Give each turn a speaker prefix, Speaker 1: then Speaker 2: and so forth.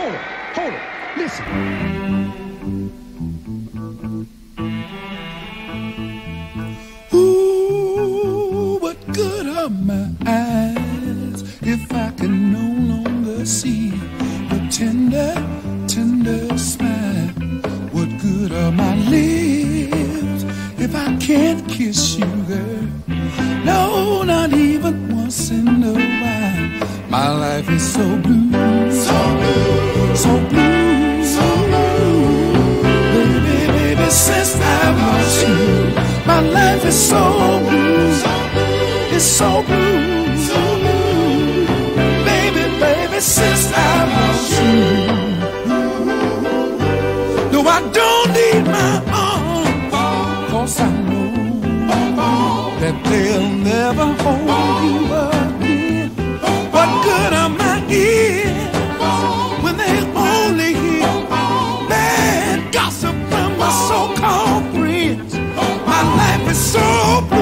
Speaker 1: hold it. Listen. Ooh, what good are my eyes if I can no longer see your tender, tender smile? What good are my lips if I can't kiss you, girl? No, not even once in a while. My life is so blue, so blue, so blue, so blue. Baby, baby, since I lost you, my life is so blue, it's so blue, so blue. Baby, baby, since I lost you. No, I don't need my arms, 'cause I know that they'll never hold you again. What good are my ears when they only hear bad gossip from my so-called friends? My life is so